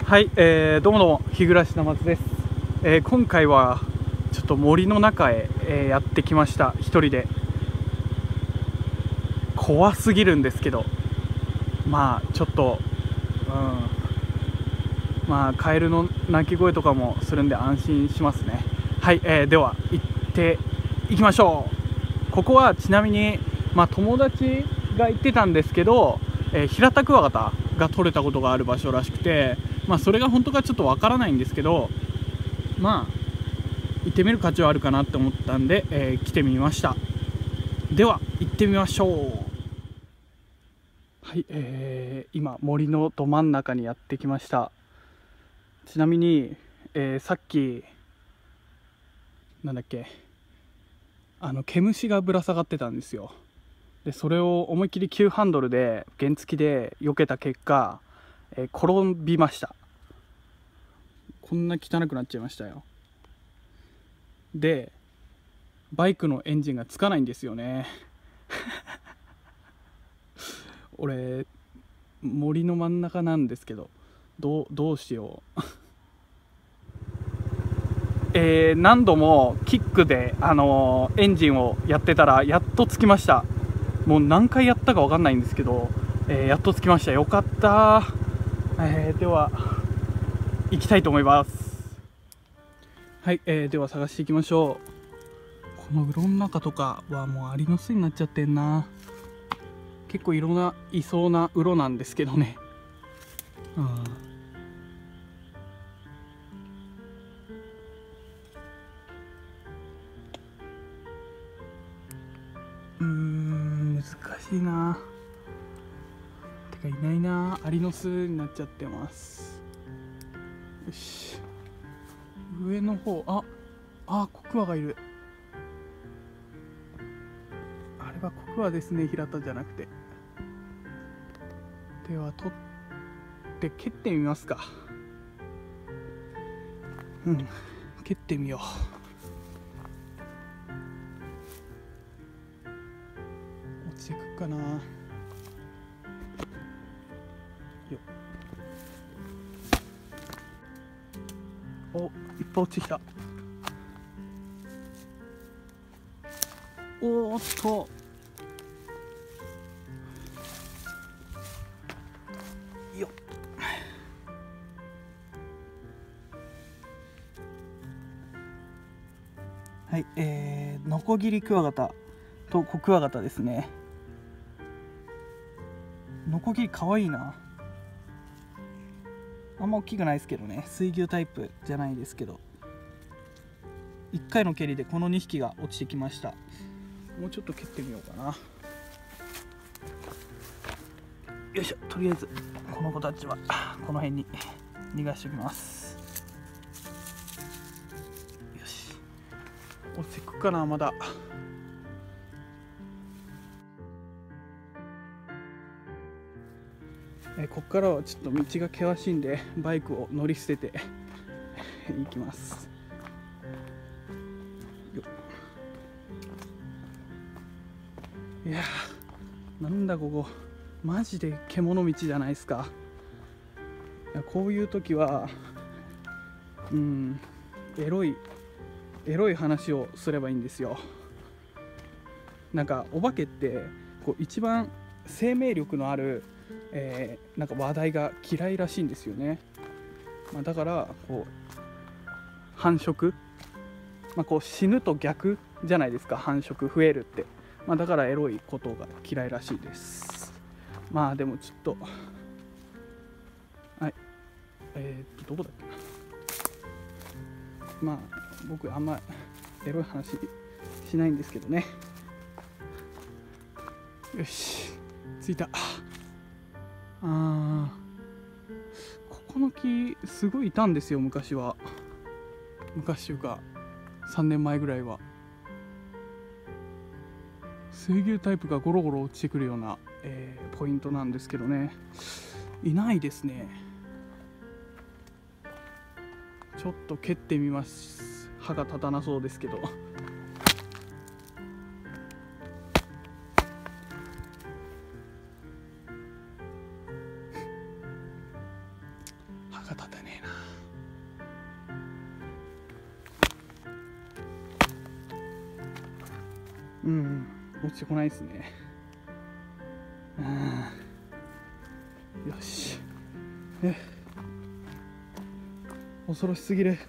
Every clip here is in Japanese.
はい、どうもどうも、日暮な松です。今回はちょっと森の中へ、やってきました。一人で。怖すぎるんですけど、まあちょっと、まあカエルの鳴き声とかもするんで安心しますね。はい、では行っていきましょう。ここはちなみに、友達が行ってたんですけど、平田クワガタが取れたことがある場所らしくて、それが本当かちょっとわからないんですけど、行ってみる価値はあるかなって思ったんで、来てみました。では行ってみましょう。はい、今森のど真ん中にやってきました。ちなみに、さっきなんだっけ、毛虫がぶら下がってたんですよ。でそれを思いっきり急ハンドルで原付で避けた結果、転びました。こんな汚くなっちゃいましたよ。でバイクのエンジンがつかないんですよね。俺森の真ん中なんですけど、どうしよう。何度もキックで、エンジンをやってたらやっとつきました。もう何回やったか分かんないんですけど、やっとつきました。よかった。では行きたいと思います。はい、では探していきましょう。このうろの中とかはもうアリの巣になっちゃってんな。結構いそうなうろなんですけどね。難しいな。てかいないな。アリの巣になっちゃってます。よし、上の方、コクワがいる。あれはコクワですね、平田じゃなくて。では取って蹴ってみますか。蹴ってみよう。落ちてくかな。よっ、お、いっぱい落ちてきた。おーっと、よっ、はい、ノコギリクワガタとコクワガタですね。ノコギリかわいいな。あんま大きくないですけどね、水牛タイプじゃないですけど、1回の蹴りでこの2匹が落ちてきました。もうちょっと蹴ってみようかな。よいしょ。とりあえずこの子たちはこの辺に逃がしておきます。よし、落ちてくかな。まだこっからはちょっと道が険しいんでバイクを乗り捨てて行きます。いやー、なんだここ、マジで獣道じゃないですか。こういう時はエロい話をすればいいんですよ。なんかお化けってこう一番生命力のある、なんか話題が嫌いらしいんですよね。だからこう繁殖、こう死ぬと逆じゃないですか、繁殖増えるって。だからエロいことが嫌いらしいです。でもちょっと、はい、どこだっけな。僕あんまエロい話しないんですけどね。よし、着いた。ここの木すごいいたんですよ、昔は。昔というか3年前ぐらいは。水牛タイプがゴロゴロ落ちてくるような、ポイントなんですけどね、いないですね。ちょっと蹴ってみます。歯が立たなそうですけど。歯が歯が立たねえな。落ちてこないですね。よし。恐ろしすぎる。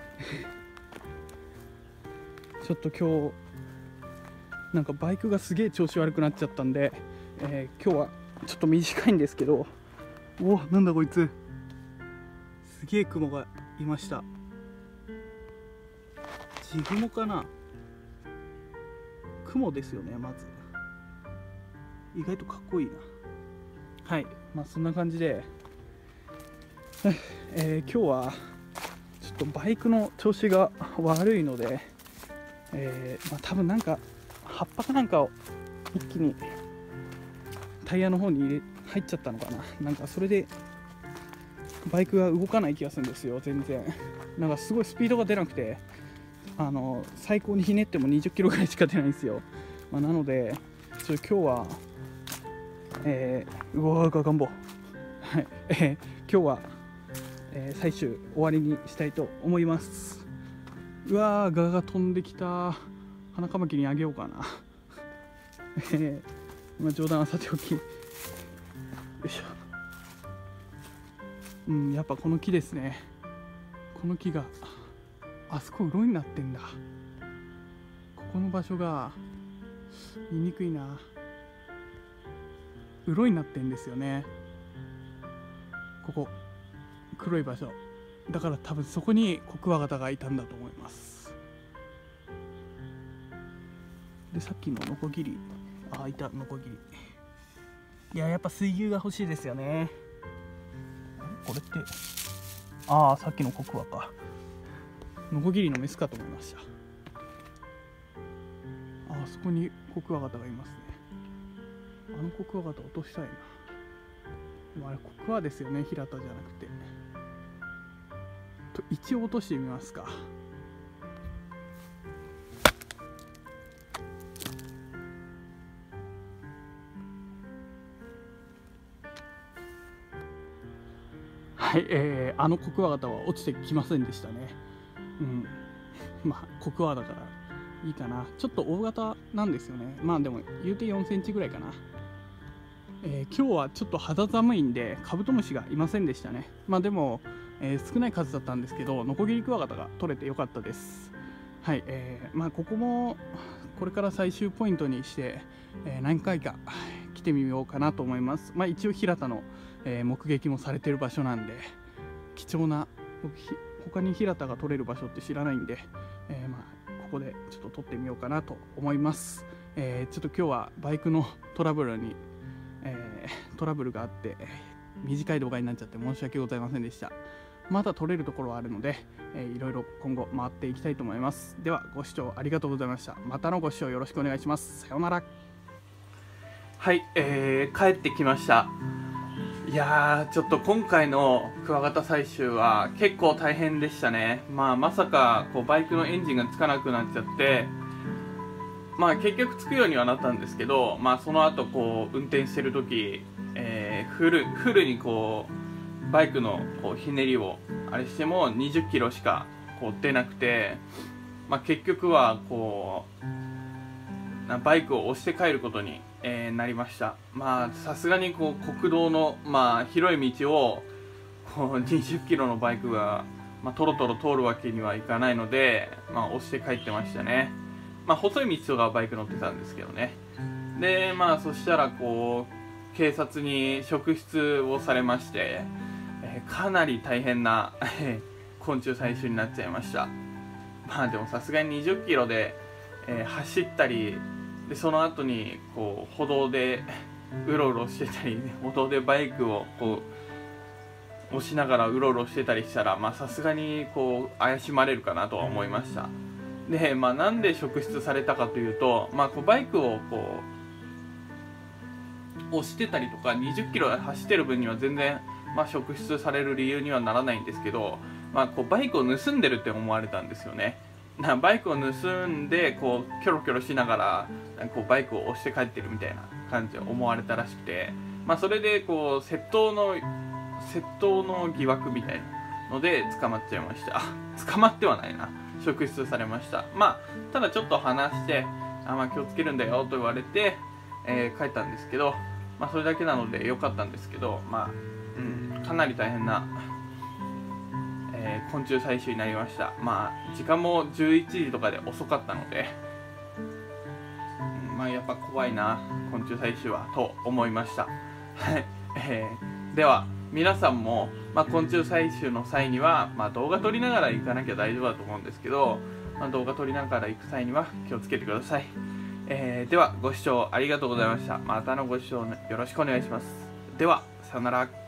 ちょっと今日なんかバイクがすげえ調子悪くなっちゃったんで、今日はちょっと短いんですけど、なんだこいつ、すげえ雲がいました。地雲かな、雲ですよね。まず意外とかっこいいな。はい、そんな感じで、今日はちょっとバイクの調子が悪いので、多分なんか葉っぱかなんかを一気にタイヤの方に入っちゃったのかな。なんかそれでバイクが動かない気がするんですよ。全然なんかすごいスピードが出なくて、最高にひねっても20キロぐらいしか出ないんですよ。なので今日はガガンボはい、今日は、最終終わりにしたいと思います。ガが飛んできた。花カマキリにあげようかな。冗談はさておき、よいしょ。やっぱこの木ですね。この木があそこ鱗になってんだ。ここの場所が言いにくいな。鱗になってんですよね。ここ黒い場所だから、多分そこにコクワガタがいたんだと思います。でさっきのノコギリ、いたノコギリ。やっぱ水牛が欲しいですよね。これってさっきのコクワか。ノコギリのメスかと思いました。あそこにコクワガタがいますね。あのコクワガタ落としたいな。あれコクワですよね、平田じゃなくて。一応落としてみますか。はい、あのコクワガタは落ちてきませんでしたね。コクワだからいいかな。ちょっと大型なんですよね。でも言うて4センチぐらいかな。今日はちょっと肌寒いんでカブトムシがいませんでしたね。でも、少ない数だったんですけど、ノコギリクワガタが取れてよかったです。はい、ここもこれから最終ポイントにして、何回か来てみようかなと思います。一応平田の、目撃もされてる場所なんで、貴重な、他に平田が取れる場所って知らないんで、ここでちょっと撮ってみようかなと思います。ちょっと今日はバイクのトラブルがあって短い動画になっちゃって申し訳ございませんでした。まだ撮れるところはあるので、いろいろ今後回っていきたいと思います。ではご視聴ありがとうございました。またのご視聴よろしくお願いします。さようなら。はい、帰ってきました。ちょっと今回のクワガタ採集は結構大変でしたね。まさかバイクのエンジンがつかなくなっちゃって、結局つくようにはなったんですけど、その後運転してる時、フルにバイクのひねりをあれしても20キロしか出なくて、結局はバイクを押して帰ることに、なりました。さすがに国道の、広い道を20キロのバイクが、トロトロ通るわけにはいかないので、押して帰ってましたね。細い道とかはバイク乗ってたんですけどね。でそしたら警察に職質をされまして、かなり大変な昆虫採集になっちゃいました。でもさすがに20キロで、走ったりで、その後に歩道でうろうろしてたり、歩道でバイクを押しながらうろうろしてたりしたら、さすがに怪しまれるかなとは思いました。でなんで職質されたかというと、バイクを押してたりとか20キロで走ってる分には全然、職質される理由にはならないんですけど、バイクを盗んでるって思われたんですよね。バイクを盗んでキョロキョロしながらバイクを押して帰ってるみたいな感じで思われたらしくて、それで窃盗の窃盗の疑惑みたいなので捕まっちゃいました。捕まってはないな、職質されました。ただちょっと話して気をつけるんだよと言われて、帰ったんですけど、それだけなので良かったんですけど、かなり大変な、昆虫採集になりました。時間も11時とかで遅かったので、やっぱ怖いな昆虫採集はと思いました。では皆さんも、昆虫採集の際には、動画撮りながら行かなきゃ大丈夫だと思うんですけど、動画撮りながら行く際には気をつけてください。ではご視聴ありがとうございました。またのご視聴よろしくお願いします。ではさよなら。